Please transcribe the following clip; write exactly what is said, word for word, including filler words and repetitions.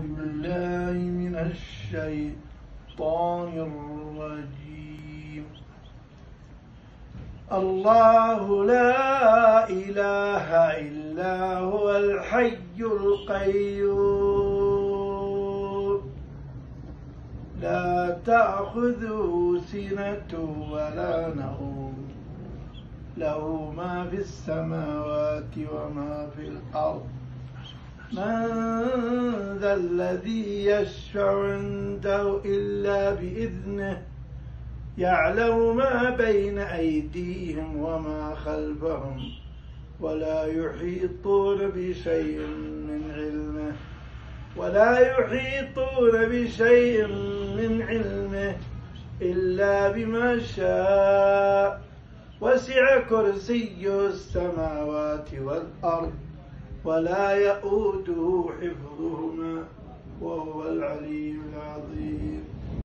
أعوذ بالله من الشيطان الرجيم. الله لا إله إلا هو الحي القيوم لا تأخذه سنة ولا نوم له ما في السماوات وما في الأرض من ذا الذي يشفع عنده إلا بإذنه يعلم ما بين أيديهم وما خلفهم ولا يحيطون بشيء من علمه ولا يحيطون بشيء من علمه إلا بما شاء وسع كرسيه السماوات والأرض ولا يؤوده حفظهما وهو العلي العظيم.